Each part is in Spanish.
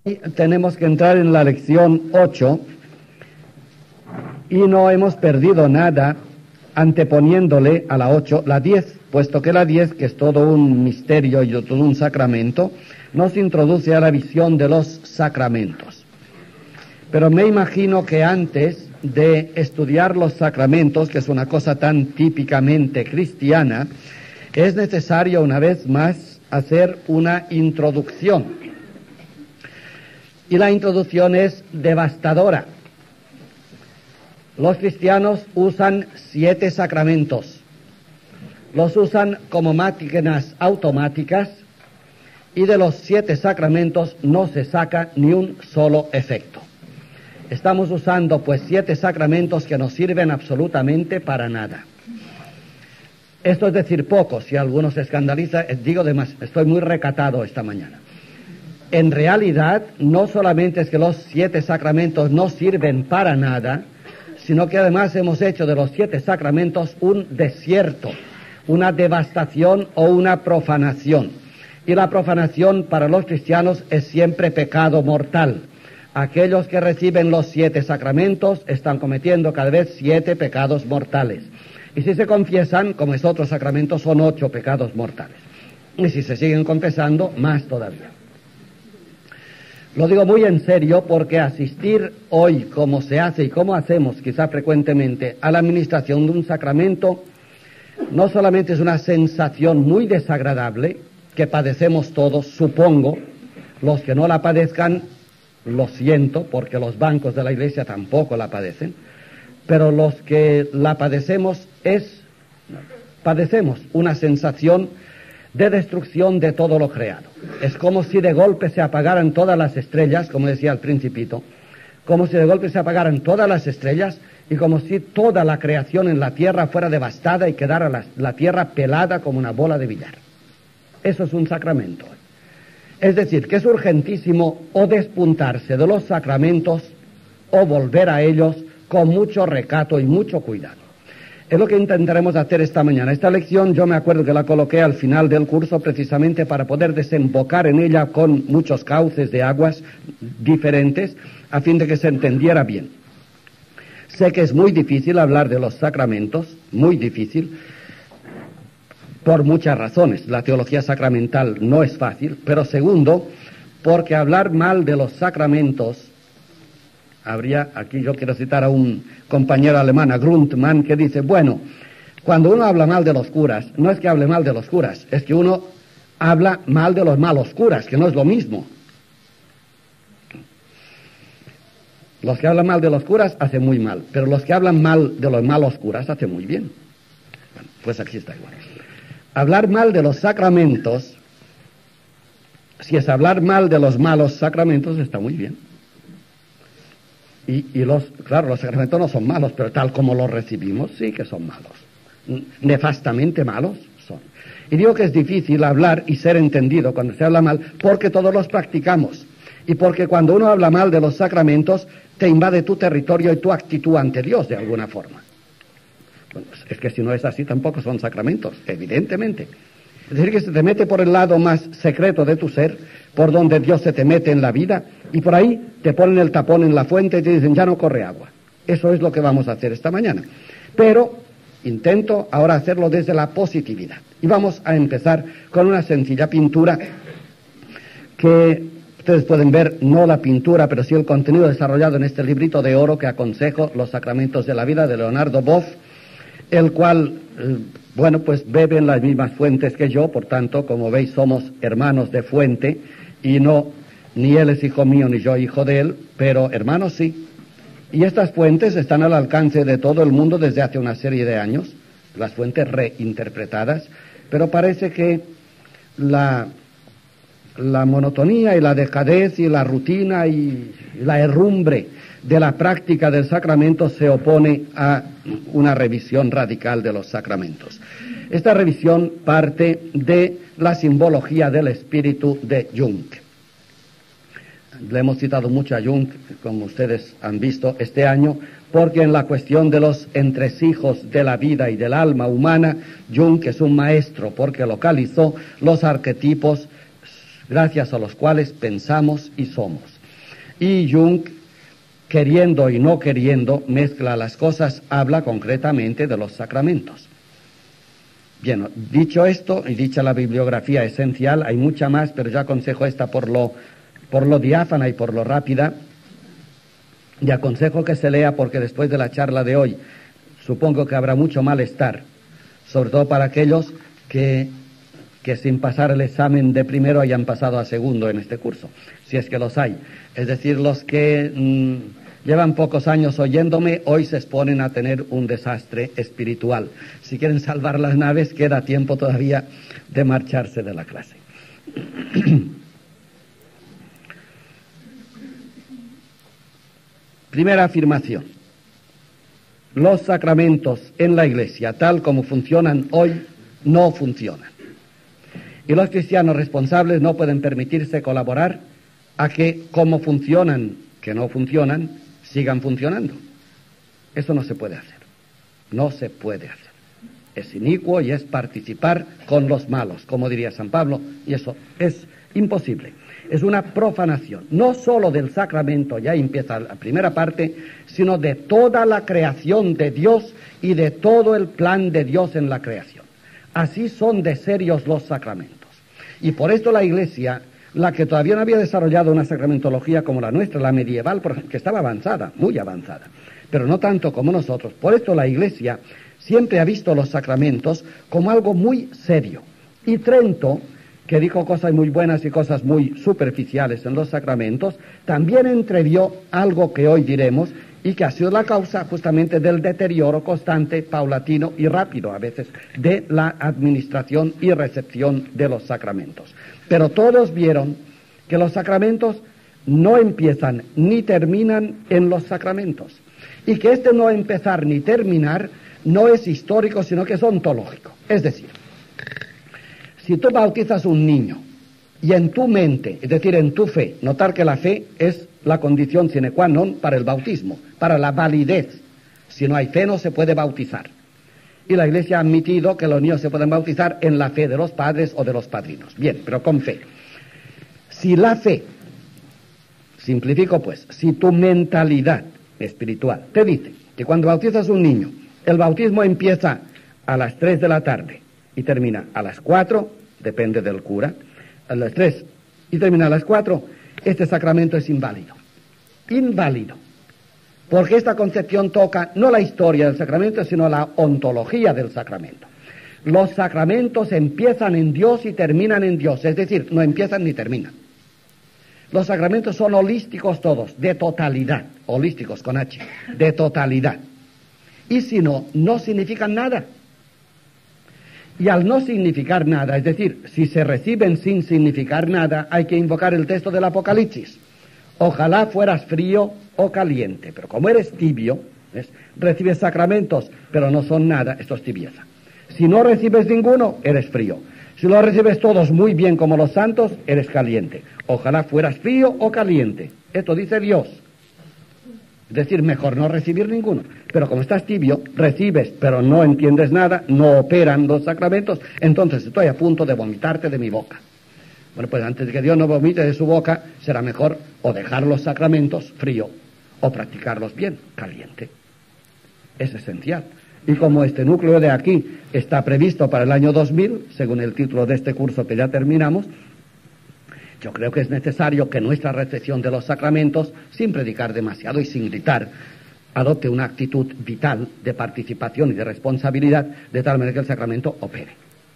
Tenemos que entrar en la lección 8 y no hemos perdido nada anteponiéndole a la 8 la 10, puesto que la 10, que es todo un misterio y todo un sacramento, nos introduce a la visión de los sacramentos. Pero me imagino que antes de estudiar los sacramentos, que es una cosa tan típicamente cristiana, es necesario una vez más hacer una introducción. Y la introducción es devastadora. Los cristianos usan 7 sacramentos. Los usan como máquinas automáticas y de los 7 sacramentos no se saca ni un solo efecto. Estamos usando pues 7 sacramentos que no sirven absolutamente para nada. Esto es decir poco. Si alguno se escandaliza, digo de más, estoy muy recatado esta mañana. En realidad, no solamente es que los 7 sacramentos no sirven para nada, sino que además hemos hecho de los 7 sacramentos un desierto, una devastación o una profanación. Y la profanación para los cristianos es siempre pecado mortal. Aquellos que reciben los 7 sacramentos están cometiendo cada vez 7 pecados mortales. Y si se confiesan, como es otro sacramento, son 8 pecados mortales. Y si se siguen confesando, más todavía. Lo digo muy en serio porque asistir hoy, como se hace y como hacemos quizá frecuentemente, a la administración de un sacramento, no solamente es una sensación muy desagradable, que padecemos todos, supongo, los que no la padezcan, lo siento, porque los bancos de la Iglesia tampoco la padecen, pero los que la padecemos padecemos una sensación de destrucción de todo lo creado. Es como si de golpe se apagaran todas las estrellas, como decía el Principito, como si de golpe se apagaran todas las estrellas y como si toda la creación en la tierra fuera devastada y quedara la tierra pelada como una bola de billar. Eso es un sacramento. Es decir, que es urgentísimo o despuntarse de los sacramentos o volver a ellos con mucho recato y mucho cuidado. Es lo que intentaremos hacer esta mañana. Esta lección yo me acuerdo que la coloqué al final del curso precisamente para poder desembocar en ella con muchos cauces de aguas diferentes a fin de que se entendiera bien. Sé que es muy difícil hablar de los sacramentos, muy difícil, por muchas razones. La teología sacramental no es fácil, pero segundo, porque hablar mal de los sacramentos aquí yo quiero citar a un compañero alemán, a Grundmann, que dice, bueno, cuando uno habla mal de los curas, no es que hable mal de los curas, es que uno habla mal de los malos curas, que no es lo mismo. Los que hablan mal de los curas hacen muy mal, pero los que hablan mal de los malos curas hacen muy bien. Bueno, pues aquí está igual. Hablar mal de los sacramentos, si es hablar mal de los malos sacramentos, está muy bien. Claro, los sacramentos no son malos, pero tal como los recibimos, sí que son malos. Nefastamente malos son. Y digo que es difícil hablar y ser entendido cuando se habla mal, porque todos los practicamos. Y porque cuando uno habla mal de los sacramentos, te invade tu territorio y tu actitud ante Dios de alguna forma. Bueno, es que si no es así, tampoco son sacramentos, evidentemente. Es decir, que se te mete por el lado más secreto de tu ser, por donde Dios se te mete en la vida, y por ahí te ponen el tapón en la fuente y te dicen, ya no corre agua. Eso es lo que vamos a hacer esta mañana. Pero intento ahora hacerlo desde la positividad. Y vamos a empezar con una sencilla pintura que ustedes pueden ver, no la pintura, pero sí el contenido desarrollado en este librito de oro que aconsejo, Los Sacramentos de la Vida, de Leonardo Boff, el cual, bueno, pues bebe en las mismas fuentes que yo, por tanto, como veis, somos hermanos de fuente, y no, ni él es hijo mío, ni yo hijo de él, pero hermanos sí. Y estas fuentes están al alcance de todo el mundo desde hace una serie de años, las fuentes reinterpretadas, pero parece que la monotonía y la dejadez y la rutina y la herrumbre de la práctica del sacramento se opone a una revisión radical de los sacramentos. Esta revisión parte de la simbología del espíritu de Jung. Le hemos citado mucho a Jung, como ustedes han visto este año, porque en la cuestión de los entresijos de la vida y del alma humana, Jung es un maestro porque localizó los arquetipos gracias a los cuales pensamos y somos. Y Jung, queriendo y no queriendo, mezcla las cosas, habla concretamente de los sacramentos. Bien, dicho esto y dicha la bibliografía esencial, hay mucha más, pero yo aconsejo esta por lo diáfana y por lo rápida, y aconsejo que se lea porque después de la charla de hoy supongo que habrá mucho malestar, sobre todo para aquellos que sin pasar el examen de primero hayan pasado a segundo en este curso, si es que los hay. Es decir, los que llevan pocos años oyéndome, hoy se exponen a tener un desastre espiritual. Si quieren salvar las naves, queda tiempo todavía de marcharse de la clase. Primera afirmación. Los sacramentos en la Iglesia, tal como funcionan hoy, no funcionan. Y los cristianos responsables no pueden permitirse colaborar a que, como funcionan, que no funcionan, sigan funcionando. Eso no se puede hacer. No se puede hacer. Es inicuo y es participar con los malos, como diría San Pablo, y eso es imposible. Es una profanación, no solo del sacramento, ya empieza la primera parte, sino de toda la creación de Dios y de todo el plan de Dios en la creación. Así son de serios los sacramentos. Y por esto la Iglesia, la que todavía no había desarrollado una sacramentología como la nuestra, la medieval, por ejemplo, que estaba avanzada, muy avanzada, pero no tanto como nosotros, por esto la Iglesia siempre ha visto los sacramentos como algo muy serio. Y Trento, que dijo cosas muy buenas y cosas muy superficiales en los sacramentos, también entrevió algo que hoy diremos y que ha sido la causa justamente del deterioro constante, paulatino y rápido a veces de la administración y recepción de los sacramentos. Pero todos vieron que los sacramentos no empiezan ni terminan en los sacramentos y que este no empezar ni terminar no es histórico, sino que es ontológico. Es decir, si tú bautizas un niño y en tu mente, es decir, en tu fe, notar que la fe es la condición sine qua non para el bautismo, para la validez. Si no hay fe no se puede bautizar. Y la Iglesia ha admitido que los niños se pueden bautizar en la fe de los padres o de los padrinos. Bien, pero con fe. Si la fe, simplifico pues, si tu mentalidad espiritual te dice que cuando bautizas un niño, el bautismo empieza a las 3 de la tarde y termina a las 4, depende del cura, a las 3 y termina a las 4, este sacramento es inválido. Inválido. Porque esta concepción toca no la historia del sacramento, sino la ontología del sacramento. Los sacramentos empiezan en Dios y terminan en Dios, es decir, no empiezan ni terminan. Los sacramentos son holísticos todos, de totalidad, holísticos con H, de totalidad. Y si no, no significan nada. Y al no significar nada, es decir, si se reciben sin significar nada, hay que invocar el texto del Apocalipsis. Ojalá fueras frío o caliente, pero como eres tibio, ¿ves? Recibes sacramentos, pero no son nada, esto es tibieza. Si no recibes ninguno, eres frío. Si lo recibes todos muy bien como los santos, eres caliente. Ojalá fueras frío o caliente. Esto dice Dios. Es decir, mejor no recibir ninguno. Pero como estás tibio, recibes, pero no entiendes nada, no operan los sacramentos, entonces estoy a punto de vomitarte de mi boca. Bueno, pues antes de que Dios no vomite de su boca, será mejor o dejar los sacramentos frío o practicarlos bien, caliente. Es esencial. Y como este núcleo de aquí está previsto para el año 2000, según el título de este curso que ya terminamos, yo creo que es necesario que nuestra recepción de los sacramentos, sin predicar demasiado y sin gritar, adopte una actitud vital de participación y de responsabilidad, de tal manera que el sacramento opere.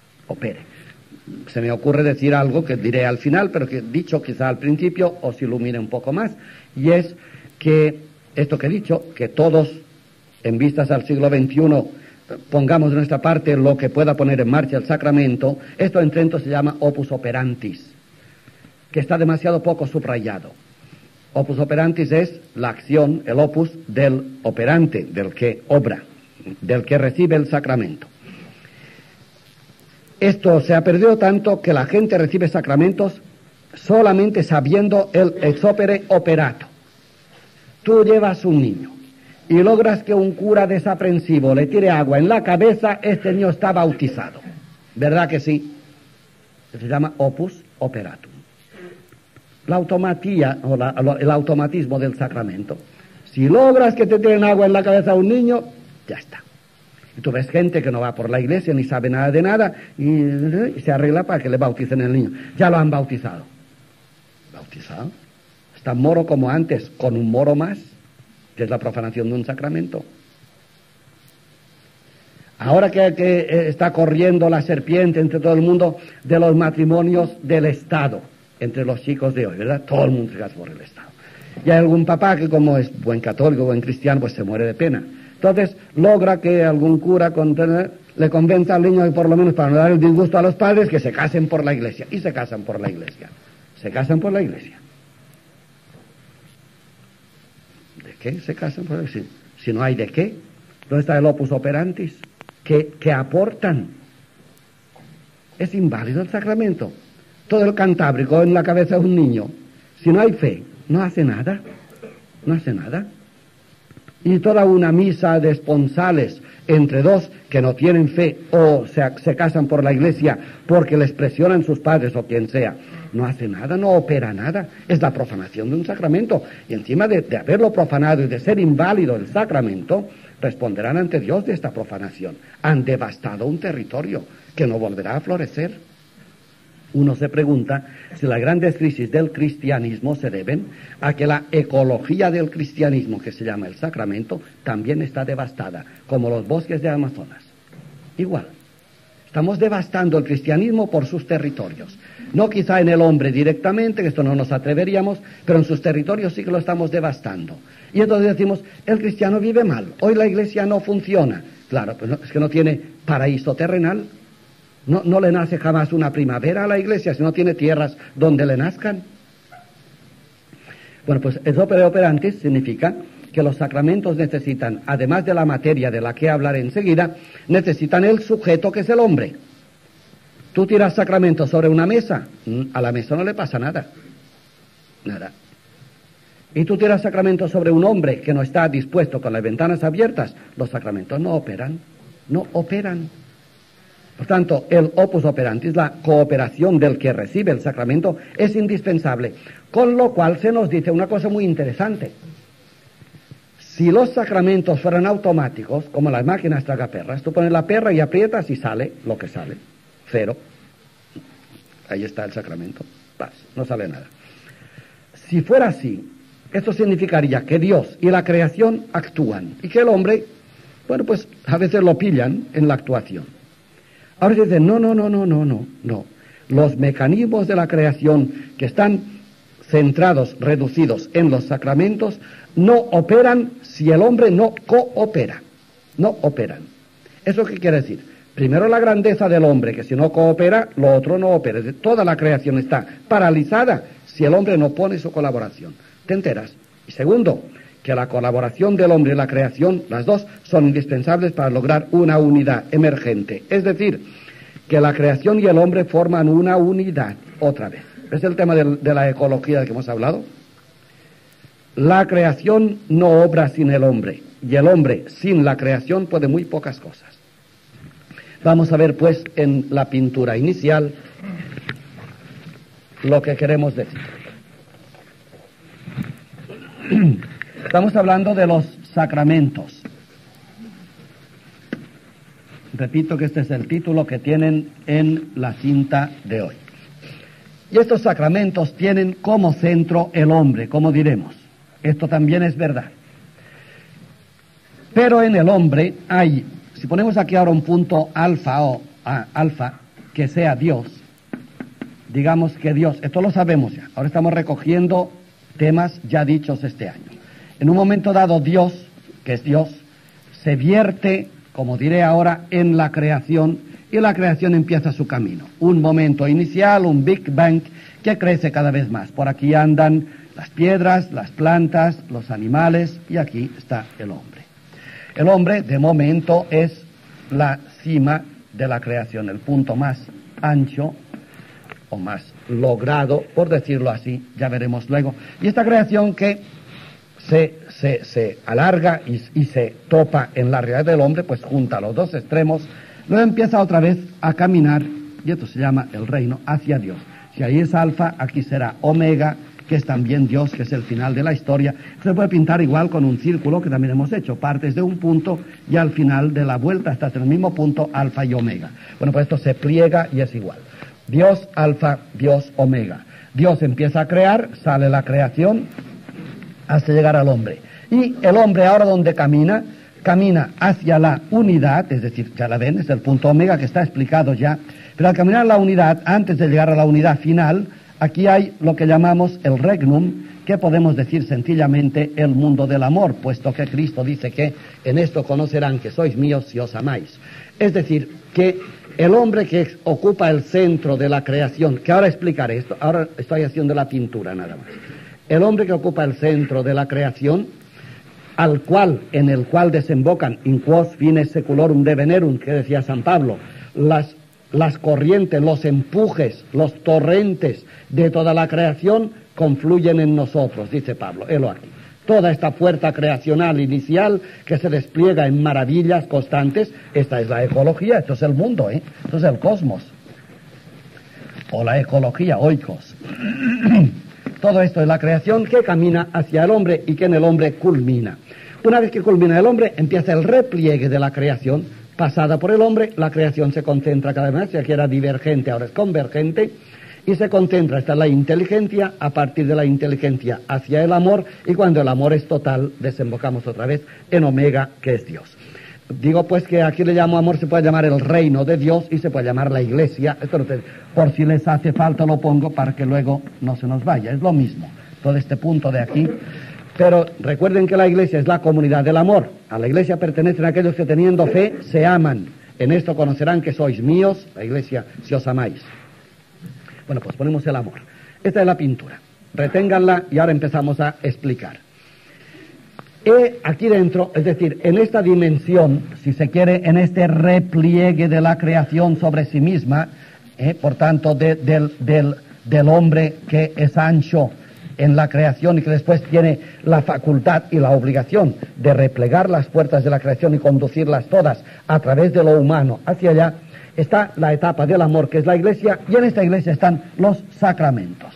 Se me ocurre decir algo que diré al final, pero que dicho quizá al principio os ilumine un poco más, y es que esto que he dicho, que todos, en vistas al siglo XXI, pongamos de nuestra parte lo que pueda poner en marcha el sacramento. Esto en Trento se llama opus operantis, que está demasiado poco subrayado. Opus operantis es la acción, el opus del operante, del que obra, del que recibe el sacramento. Esto se ha perdido tanto que la gente recibe sacramentos solamente sabiendo el ex opere operato. Tú llevas un niño y logras que un cura desaprensivo le tire agua en la cabeza, este niño está bautizado. ¿Verdad que sí? Se llama opus operatum. la automatía o el automatismo del sacramento. Si logras que te tiren agua en la cabeza a un niño, ya está. Y tú ves gente que no va por la iglesia ni sabe nada de nada y se arregla para que le bauticen el niño. Ya lo han bautizado. ¿Bautizado? Es tan moro como antes, con un moro más, que es la profanación de un sacramento. Ahora que está corriendo la serpiente entre todo el mundo de los matrimonios del Estado, entre los chicos de hoy, ¿verdad? Todo el mundo se casa por el Estado. Y hay algún papá que, como es buen católico, buen cristiano, pues se muere de pena. Entonces logra que algún cura le convenza al niño, y por lo menos para no dar el disgusto a los padres, que se casen por la iglesia. Y se casan por la iglesia. Se casan por la iglesia. ¿De qué se casan por la iglesia? Si no hay de qué, ¿dónde está el opus operantis? ¿Qué aportan? Es inválido el sacramento. Todo el Cantábrico en la cabeza de un niño, si no hay fe, no hace nada. No hace nada. Y toda una misa de esponsales entre dos que no tienen fe o se casan por la iglesia porque les presionan sus padres o quien sea, no hace nada, no opera nada. Es la profanación de un sacramento. Y encima de haberlo profanado y de ser inválido el sacramento, responderán ante Dios de esta profanación. Han devastado un territorio que no volverá a florecer. Uno se pregunta si las grandes crisis del cristianismo se deben a que la ecología del cristianismo, que se llama el sacramento, también está devastada, como los bosques de Amazonas. Igual. Estamos devastando el cristianismo por sus territorios. No quizá en el hombre directamente, que esto no nos atreveríamos, pero en sus territorios sí que lo estamos devastando. Y entonces decimos, el cristiano vive mal, hoy la iglesia no funciona. Claro, pues no, es que no tiene paraíso terrenal. No le nace jamás una primavera a la iglesia si no tiene tierras donde le nazcan. Bueno, pues el opere operantis significa que los sacramentos necesitan, además de la materia de la que hablaré enseguida, necesitan el sujeto que es el hombre. Tú tiras sacramentos sobre una mesa, a la mesa no le pasa nada. Nada. Y tú tiras sacramentos sobre un hombre que no está dispuesto con las ventanas abiertas, los sacramentos no operan. No operan. Por tanto, el opus operantis, la cooperación del que recibe el sacramento, es indispensable. Con lo cual se nos dice una cosa muy interesante. Si los sacramentos fueran automáticos, como las máquinas tragaperras, tú pones la perra y aprietas y sale lo que sale. Cero. Ahí está el sacramento. Paz, no sale nada. Si fuera así, esto significaría que Dios y la creación actúan y que el hombre, bueno, pues a veces lo pillan en la actuación. Ahora se dice, no. Los mecanismos de la creación que están centrados, reducidos en los sacramentos, no operan si el hombre no coopera. No operan. ¿Eso qué quiere decir? Primero la grandeza del hombre, que si no coopera, lo otro no opera. Toda la creación está paralizada si el hombre no pone su colaboración. ¿Te enteras? Y segundo, que la colaboración del hombre y la creación, las dos, son indispensables para lograr una unidad emergente. Es decir, que la creación y el hombre forman una unidad, otra vez. Es el tema de la ecología del que hemos hablado. La creación no obra sin el hombre, y el hombre sin la creación puede muy pocas cosas. Vamos a ver, pues, en la pintura inicial lo que queremos decir. Estamos hablando de los sacramentos. Repito que este es el título que tienen en la cinta de hoy. Y estos sacramentos tienen como centro el hombre, como diremos. Esto también es verdad. Pero en el hombre hay, si ponemos aquí ahora un punto alfa que sea Dios, digamos que Dios, esto lo sabemos ya, ahora estamos recogiendo temas ya dichos este año. En un momento dado Dios, que es Dios, se vierte, como diré ahora, en la creación, y la creación empieza su camino. Un momento inicial, un Big Bang, que crece cada vez más. Por aquí andan las piedras, las plantas, los animales, y aquí está el hombre. El hombre, de momento, es la cima de la creación, el punto más ancho o más logrado, por decirlo así, ya veremos luego. Y esta creación que se alarga y se topa en la realidad del hombre, pues junta los dos extremos, luego empieza otra vez a caminar, y esto se llama el reino, hacia Dios. Si ahí es alfa, aquí será omega, que es también Dios, que es el final de la historia. Se puede pintar igual con un círculo, que también hemos hecho. Partes de un punto y al final de la vuelta estás en el mismo punto, alfa y omega. Bueno, pues esto se pliega y es igual. Dios, alfa, Dios, omega. Dios empieza a crear, sale la creación, hasta llegar al hombre. Y el hombre ahora donde camina hacia la unidad, es decir, ya la ven, es el punto omega que está explicado ya, pero al caminar a la unidad, antes de llegar a la unidad final, aquí hay lo que llamamos el regnum, que podemos decir sencillamente el mundo del amor, puesto que Cristo dice que en esto conocerán que sois míos si os amáis. Es decir, que el hombre que ocupa el centro de la creación, que ahora explicaré esto, ahora estoy haciendo la pintura nada más. El hombre que ocupa el centro de la creación, en el cual desembocan in quos fines seculorum devenerum, que decía San Pablo, las corrientes, los empujes, los torrentes de toda la creación confluyen en nosotros, dice Pablo, helo aquí. Toda esta fuerza creacional inicial que se despliega en maravillas constantes, esta es la ecología, esto es el mundo, esto es el cosmos, o la ecología, oikos. Todo esto es la creación que camina hacia el hombre y que en el hombre culmina. Una vez que culmina el hombre, empieza el repliegue de la creación. Pasada por el hombre, la creación se concentra cada vez más, ya que era divergente, ahora es convergente, y se concentra hasta la inteligencia, a partir de la inteligencia hacia el amor, y cuando el amor es total, desembocamos otra vez en omega, que es Dios. Digo pues que aquí le llamo amor, se puede llamar el reino de Dios y se puede llamar la iglesia. Esto no te, por si les hace falta lo pongo para que luego no se nos vaya, es lo mismo, todo este punto de aquí. Pero recuerden que la iglesia es la comunidad del amor. A la iglesia pertenecen aquellos que teniendo fe se aman. En esto conocerán que sois míos, la iglesia, si os amáis. Bueno, pues ponemos el amor. Esta es la pintura. Reténganla y ahora empezamos a explicar. Aquí dentro, es decir, en esta dimensión, si se quiere, en este repliegue de la creación sobre sí misma, por tanto, del hombre que es ancho en la creación y que después tiene la facultad y la obligación de replegar las puertas de la creación y conducirlas todas a través de lo humano hacia allá, está la etapa del amor, que es la iglesia, y en esta iglesia están los sacramentos.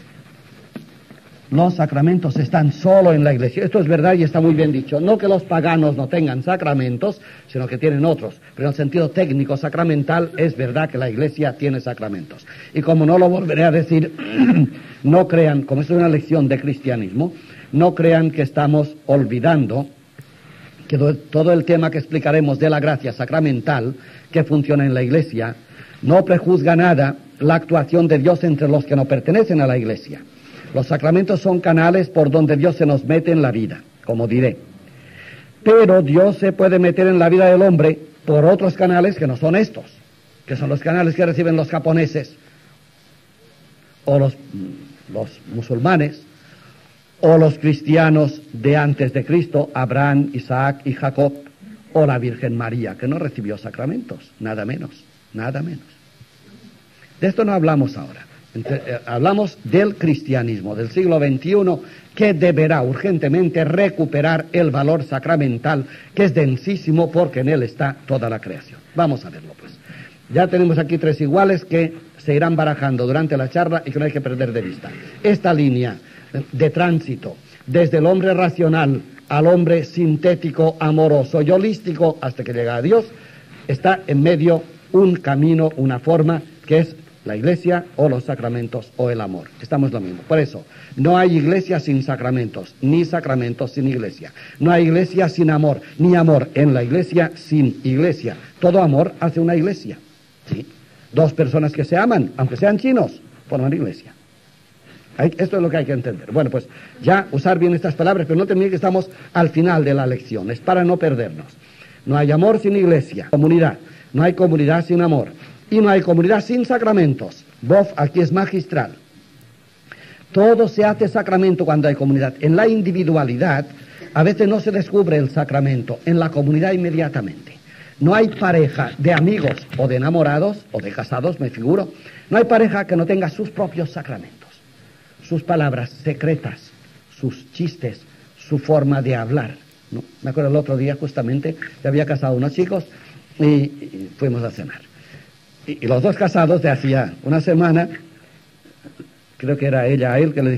Los sacramentos están solo en la iglesia. Esto es verdad y está muy bien dicho. No que los paganos no tengan sacramentos, sino que tienen otros. Pero en el sentido técnico sacramental es verdad que la iglesia tiene sacramentos. Y como no lo volveré a decir, no crean, como esto es una lección de cristianismo, no crean que estamos olvidando que todo el tema que explicaremos de la gracia sacramental que funciona en la iglesia no prejuzga nada la actuación de Dios entre los que no pertenecen a la iglesia. Los sacramentos son canales por donde Dios se nos mete en la vida, como diré. Pero Dios se puede meter en la vida del hombre por otros canales que no son estos, que son los canales que reciben los japoneses, o los musulmanes, o los cristianos de antes de Cristo, Abraham, Isaac y Jacob, o la Virgen María, que no recibió sacramentos, nada menos, nada menos. De esto no hablamos ahora. Hablamos del cristianismo del siglo XXI, que deberá urgentemente recuperar el valor sacramental, que es densísimo porque en él está toda la creación. Vamos a verlo pues. Ya tenemos aquí tres iguales que se irán barajando durante la charla y que no hay que perder de vista. Esta línea de tránsito desde el hombre racional al hombre sintético, amoroso y holístico hasta que llega a Dios, está en medio un camino, una forma que es la iglesia o los sacramentos o el amor. Estamos lo mismo. Por eso, no hay iglesia sin sacramentos, ni sacramentos sin iglesia. No hay iglesia sin amor, ni amor en la iglesia sin iglesia. Todo amor hace una iglesia. ¿Sí? Dos personas que se aman, aunque sean chinos, forman iglesia. Esto es lo que hay que entender. Bueno, pues ya usar bien estas palabras, pero no termine que estamos al final de la lección. Es para no perdernos. No hay amor sin iglesia, comunidad. No hay comunidad sin amor. Y no hay comunidad sin sacramentos. Boff aquí es magistral. Todo se hace sacramento cuando hay comunidad. En la individualidad, a veces no se descubre el sacramento. En la comunidad inmediatamente. No hay pareja de amigos o de enamorados o de casados, me figuro. No hay pareja que no tenga sus propios sacramentos. Sus palabras secretas, sus chistes, su forma de hablar, ¿no? Me acuerdo el otro día justamente, se había casado unos chicos y fuimos a cenar. Y los dos casados de hacía una semana, creo que era ella a él que le dijo,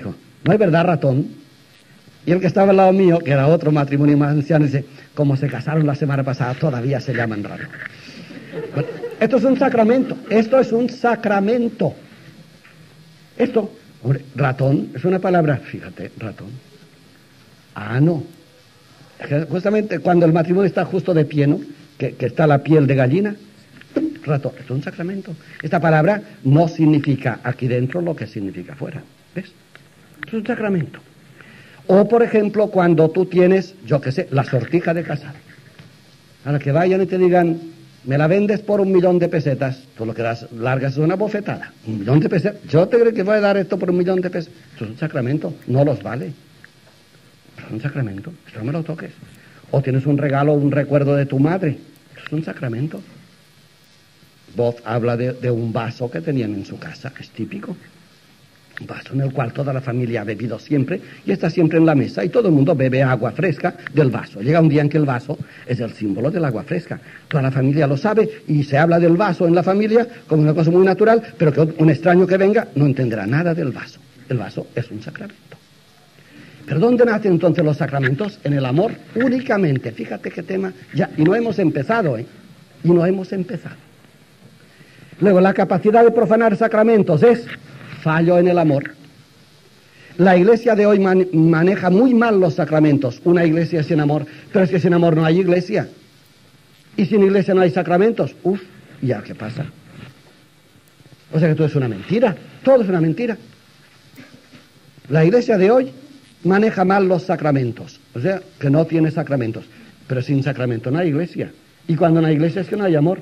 ¿No es verdad, ratón? Y el que estaba al lado mío, que era otro matrimonio más anciano, dice, como se casaron la semana pasada, todavía se llaman ratón. Bueno, esto es un sacramento, esto es un sacramento. Esto, hombre, ratón, es una palabra, fíjate, ratón. Ah, no. Justamente cuando el matrimonio está justo de pie, ¿no? Que está la piel de gallina, ratón, esto es un sacramento. Esta palabra no significa aquí dentro lo que significa afuera, ¿ves? Esto es un sacramento. O, por ejemplo, cuando tú tienes, yo qué sé, la sortija de casar. A la que vayan y te digan, me la vendes por 1.000.000 de pesetas, tú lo que das, largas es una bofetada. 1.000.000 de pesetas. Yo te creo que voy a dar esto por 1.000.000 de pesetas. Esto es un sacramento, no los vale. Esto es un sacramento, esto no me lo toques. O tienes un regalo, un recuerdo de tu madre. Esto es un sacramento. Bob habla de un vaso que tenían en su casa, que es típico. Un vaso en el cual toda la familia ha bebido siempre y está siempre en la mesa y todo el mundo bebe agua fresca del vaso. Llega un día en que el vaso es el símbolo del agua fresca. Toda la familia lo sabe y se habla del vaso en la familia como una cosa muy natural, pero que un extraño que venga no entenderá nada del vaso. El vaso es un sacramento. ¿Pero dónde nacen entonces los sacramentos? En el amor únicamente. Fíjate qué tema ya. Y no hemos empezado, ¿eh? Y no hemos empezado. Luego, la capacidad de profanar sacramentos es fallo en el amor. La iglesia de hoy maneja muy mal los sacramentos. Una iglesia sin amor. Pero es que sin amor no hay iglesia. Y sin iglesia no hay sacramentos. Uf, ¿ya qué pasa? O sea que todo es una mentira. Todo es una mentira. La iglesia de hoy maneja mal los sacramentos. O sea, que no tiene sacramentos. Pero sin sacramento no hay iglesia. Y cuando no hay iglesia es que no hay amor.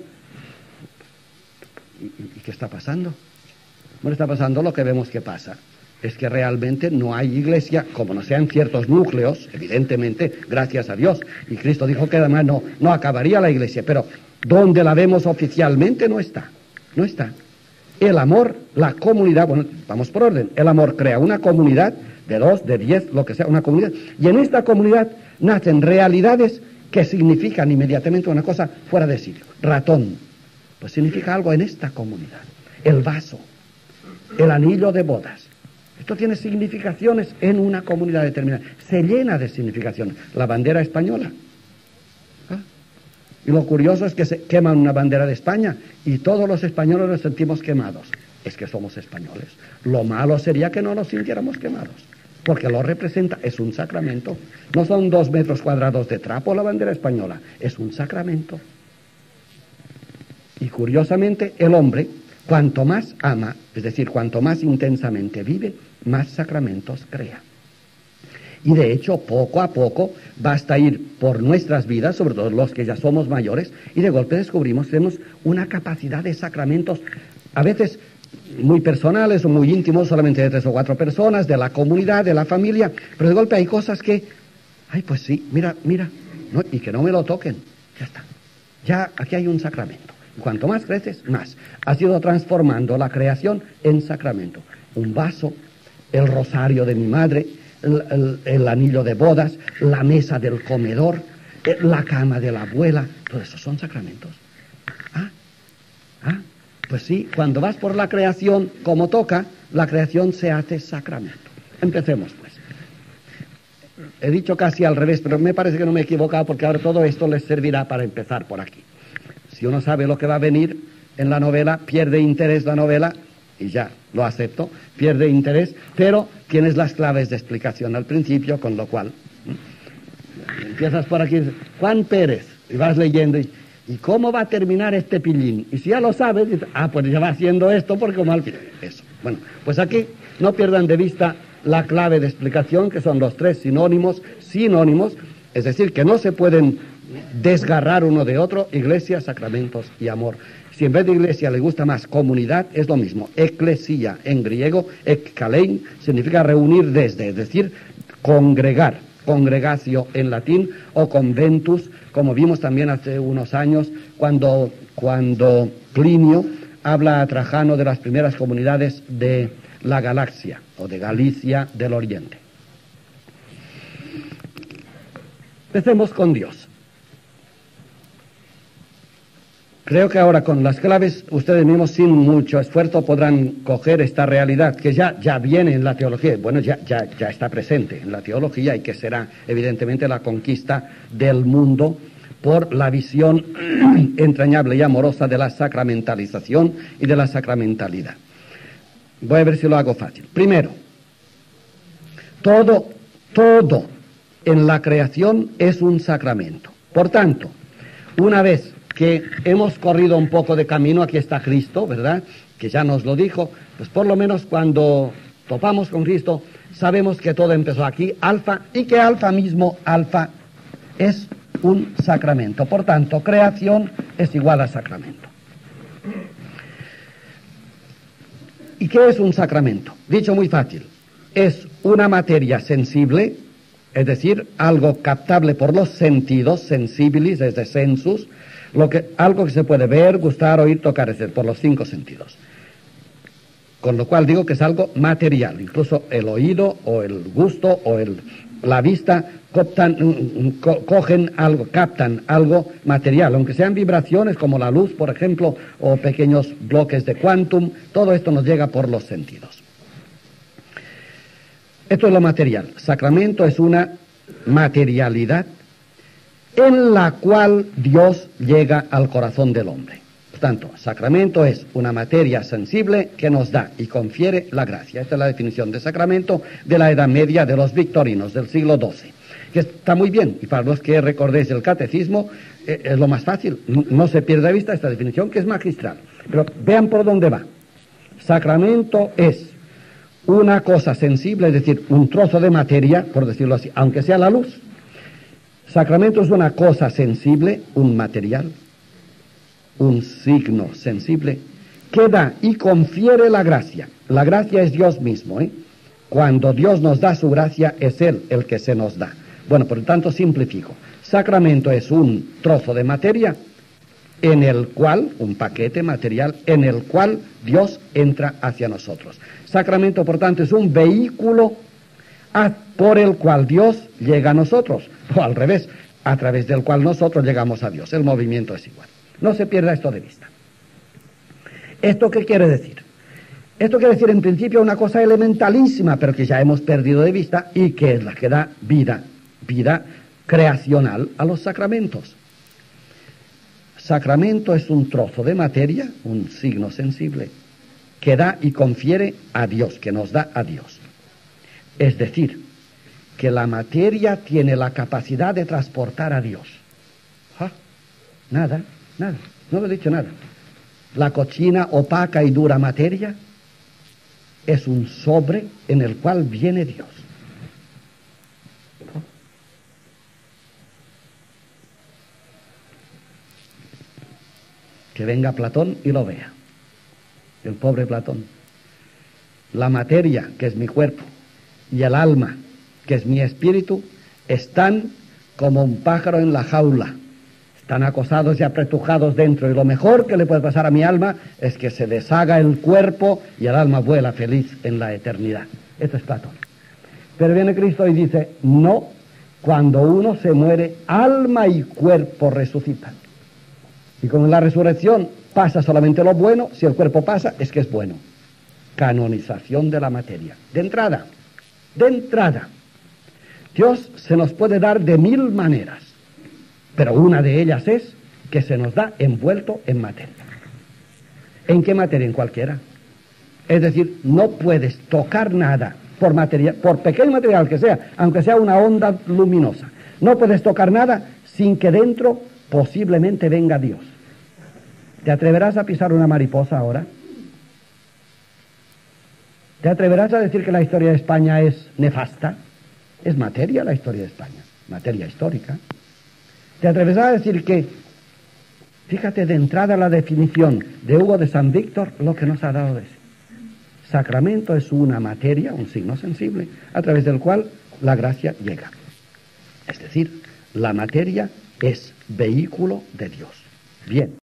¿Y qué está pasando? Bueno, está pasando lo que vemos que pasa. Es que realmente no hay iglesia, como no sea en ciertos núcleos, evidentemente, gracias a Dios. Y Cristo dijo que además no acabaría la iglesia, pero donde la vemos oficialmente no está. No está. El amor, la comunidad, bueno, vamos por orden. El amor crea una comunidad de 2, de 10, lo que sea, una comunidad. Y en esta comunidad nacen realidades que significan inmediatamente una cosa fuera de sitio. Ratón, pues significa algo en esta comunidad. El vaso, el anillo de bodas. Esto tiene significaciones en una comunidad determinada. Se llena de significaciones. La bandera española. ¿Ah? Y lo curioso es que se queman una bandera de España y todos los españoles nos sentimos quemados. Es que somos españoles. Lo malo sería que no nos sintiéramos quemados. Porque lo representa, es un sacramento. No son 2 metros cuadrados de trapo la bandera española. Es un sacramento. Y curiosamente, el hombre, cuanto más ama, es decir, cuanto más intensamente vive, más sacramentos crea. Y de hecho, poco a poco, basta ir por nuestras vidas, sobre todo los que ya somos mayores, y de golpe descubrimos que tenemos una capacidad de sacramentos, a veces muy personales o muy íntimos, solamente de 3 o 4 personas, de la comunidad, de la familia, pero de golpe hay cosas que, ay, pues sí, mira, ¿no? Y que no me lo toquen, ya está. Ya aquí hay un sacramento. Cuanto más creces, más. Has ido transformando la creación en sacramento. Un vaso, el rosario de mi madre, el anillo de bodas, la mesa del comedor, la cama de la abuela, todo eso son sacramentos. Pues sí, cuando vas por la creación como toca, la creación se hace sacramento. Empecemos pues. He dicho casi al revés, pero me parece que no me he equivocado porque ahora todo esto les servirá para empezar por aquí. Si uno sabe lo que va a venir en la novela, pierde interés la novela, y ya, lo acepto, pierde interés, pero tienes las claves de explicación al principio, con lo cual, empiezas por aquí, Juan Pérez, y vas leyendo, ¿y cómo va a terminar este pillín? Y si ya lo sabes, dices, pues ya va haciendo esto porque como al final, eso. Bueno, pues aquí no pierdan de vista la clave de explicación, que son los 3 sinónimos, es decir, que no se pueden desgarrar uno de otro, iglesia, sacramentos y amor. Si en vez de iglesia le gusta más comunidad, es lo mismo. Eclesia en griego, ekkalein, significa reunir desde, es decir, congregar, congregatio en latín, o conventus, como vimos también hace unos años, cuando Plinio habla a Trajano de las primeras comunidades de la Galaxia, o de Galicia del Oriente. Empecemos con Dios. Creo que ahora con las claves ustedes mismos sin mucho esfuerzo podrán coger esta realidad que ya viene en la teología, bueno, ya está presente en la teología y que será evidentemente la conquista del mundo por la visión entrañable y amorosa de la sacramentalización y de la sacramentalidad. Voy a ver si lo hago fácil. Primero, todo en la creación es un sacramento. Por tanto, una vez que hemos corrido un poco de camino, aquí está Cristo, ¿verdad?, que ya nos lo dijo, pues por lo menos cuando topamos con Cristo, sabemos que todo empezó aquí, alfa, y que alfa mismo, alfa, es un sacramento. Por tanto, creación es igual a sacramento. ¿Y qué es un sacramento? Dicho muy fácil, es una materia sensible, es decir, algo captable por los sentidos, sensibilis, desde sensus, algo que se puede ver, gustar, oír, tocar, es decir, por los 5 sentidos. Con lo cual digo que es algo material, incluso el oído o el gusto o la vista cogen algo, captan algo material, aunque sean vibraciones como la luz, por ejemplo, o pequeños bloques de quantum, todo esto nos llega por los sentidos. Esto es lo material. Sacramento es una materialidad en la cual Dios llega al corazón del hombre. Por tanto, sacramento es una materia sensible que nos da y confiere la gracia. Esta es la definición de sacramento de la Edad Media de los victorinos del siglo XII, que está muy bien, y para los que recordéis el catecismo es lo más fácil, no se pierda de vista esta definición que es magistral. Pero vean por dónde va. Sacramento es una cosa sensible, es decir, un trozo de materia, por decirlo así, aunque sea la luz. Sacramento es una cosa sensible, un material, un signo sensible, que da y confiere la gracia. La gracia es Dios mismo, ¿eh? Cuando Dios nos da su gracia, es Él el que se nos da. Bueno, por lo tanto, simplifico. Sacramento es un trozo de materia en el cual, un paquete material, en el cual Dios entra hacia nosotros. Sacramento, por tanto, es un vehículo por el cual Dios llega a nosotros, o al revés, a través del cual nosotros llegamos a Dios. El movimiento es igual. No se pierda esto de vista. ¿Esto qué quiere decir? Esto quiere decir, en principio, una cosa elementalísima, pero que ya hemos perdido de vista y que es la que da vida creacional a los sacramentos. Sacramento es un trozo de materia, un signo sensible, que da y confiere a Dios, que nos da a Dios. Es decir, que la materia tiene la capacidad de transportar a Dios. Nada, no lo he dicho nada. La cochina, opaca y dura materia es un sobre en el cual viene Dios. Que venga Platón y lo vea. El pobre Platón. La materia, que es mi cuerpo, y el alma, que es mi espíritu, están como un pájaro en la jaula. Están acosados y apretujados dentro. Y lo mejor que le puede pasar a mi alma es que se deshaga el cuerpo y el alma vuela feliz en la eternidad. Esto es Platón. Pero viene Cristo y dice, no, cuando uno se muere, alma y cuerpo resucitan. Y como en la resurrección pasa solamente lo bueno, si el cuerpo pasa, es que es bueno. Canonización de la materia. De entrada, Dios se nos puede dar de 1000 maneras, pero una de ellas es que se nos da envuelto en materia. ¿En qué materia? En cualquiera. Es decir, no puedes tocar nada por pequeño material que sea, aunque sea una onda luminosa. No puedes tocar nada sin que dentro posiblemente venga Dios. ¿Te atreverás a pisar una mariposa ahora? ¿Te atreverás a decir que la historia de España es nefasta? Es materia la historia de España, materia histórica. ¿Te atreverás a decir que, fíjate de entrada la definición de Hugo de San Víctor, lo que nos ha dado de sí? Sacramento es una materia, un signo sensible, a través del cual la gracia llega. Es decir, la materia es vehículo de Dios. Bien.